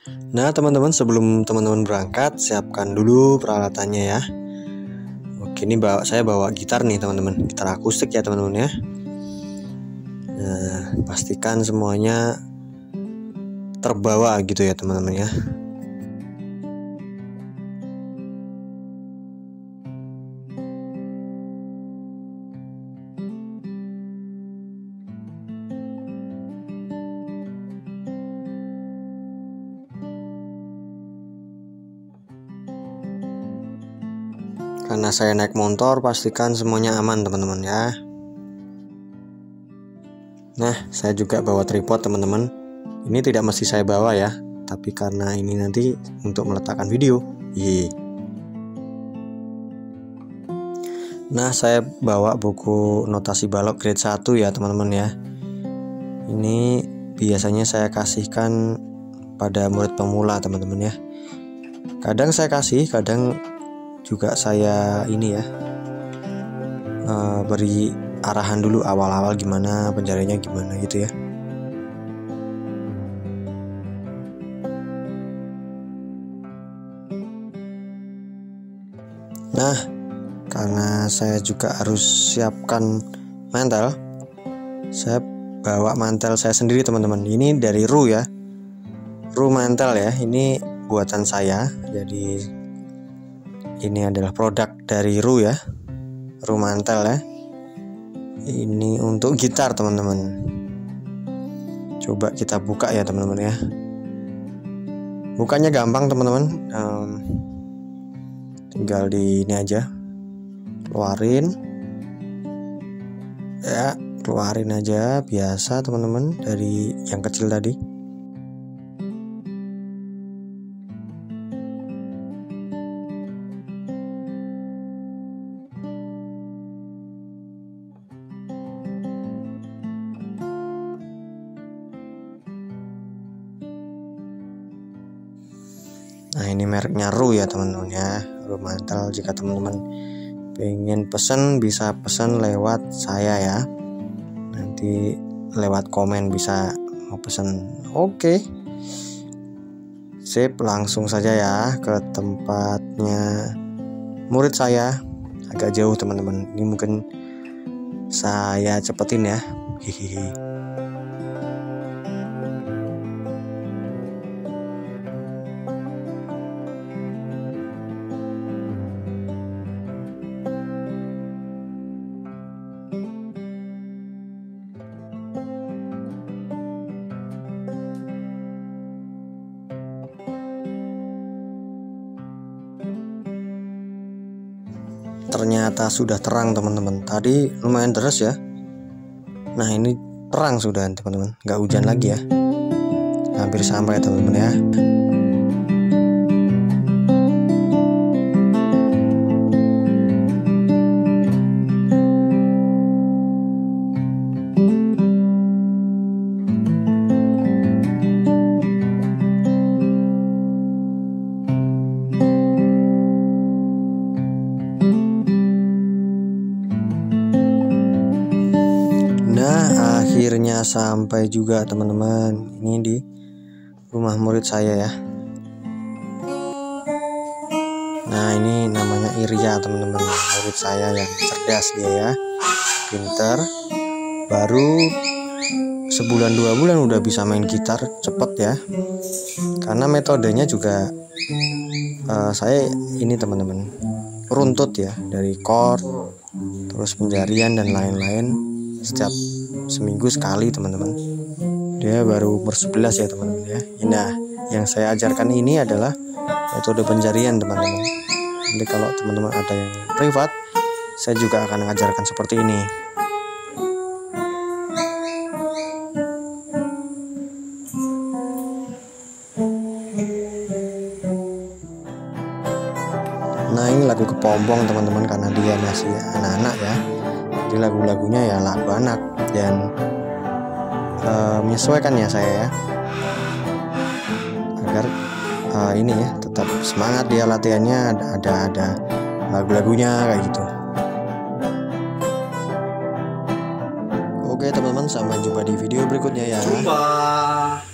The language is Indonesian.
Nah teman-teman, sebelum teman-teman berangkat, siapkan dulu peralatannya ya. Oke, ini saya bawa gitar nih teman-teman, gitar akustik ya teman-teman ya. Nah, pastikan semuanya terbawa gitu ya teman-teman ya. Karena saya naik motor, pastikan semuanya aman teman-teman ya. Nah, saya juga bawa tripod teman-teman. Ini tidak mesti saya bawa ya, tapi karena ini nanti untuk meletakkan video. Nah, saya bawa buku notasi balok grade 1 ya teman-teman ya. Ini biasanya saya kasihkan pada murid pemula teman-teman ya. Kadang saya kasih, kadang juga saya ini ya, beri arahan dulu awal-awal gimana, pencariannya gimana gitu ya. Nah, karena saya juga harus siapkan mantel, saya bawa mantel saya sendiri teman-teman. Ini dari Ru ya, Ru mantel ya. Ini buatan saya, jadi ini adalah produk dari Ru ya, Ru mantel ya. Ini untuk gitar teman-teman. Coba kita buka ya teman-teman ya. Bukanya gampang teman-teman. Tinggal di ini aja, keluarin ya, keluarin aja biasa teman-teman dari yang kecil tadi. Nah, ini mereknya Ru ya teman-teman ya, Ru mantel. Jika teman-teman pengen pesen, bisa pesen lewat saya ya, nanti lewat komen bisa mau pesen. Oke, sip, langsung saja ya ke tempatnya murid saya. Agak jauh teman-teman, ini mungkin saya cepetin ya. Hihihi. Ternyata sudah terang teman-teman. Tadi lumayan deras ya. Nah, ini terang sudah teman-teman, nggak hujan lagi ya. Hampir sampai teman-teman ya. Akhirnya sampai juga teman-teman. Ini di rumah murid saya ya. Nah, ini namanya Irya teman-teman, murid saya yang cerdas dia ya, pinter. Baru sebulan 2 bulan udah bisa main gitar cepet ya. Karena metodenya juga saya ini teman-teman, runtut ya, dari chord, terus penjarian dan lain-lain. Setiap seminggu sekali teman-teman. Dia baru umur 11 ya teman-teman ya. Nah, yang saya ajarkan ini adalah metode pencarian teman-teman. Nanti kalau teman-teman ada yang privat, saya juga akan mengajarkan seperti ini. Nah, ini lagu Kepompong teman-teman, karena dia masih anak-anak ya. Jadi lagu-lagunya ya lagu anak dan menyesuaikan ya saya ya, agar ini ya tetap semangat dia latihannya, ada lagu-lagunya kayak gitu. Oke teman-teman, sampai jumpa di video berikutnya ya. Jumpa.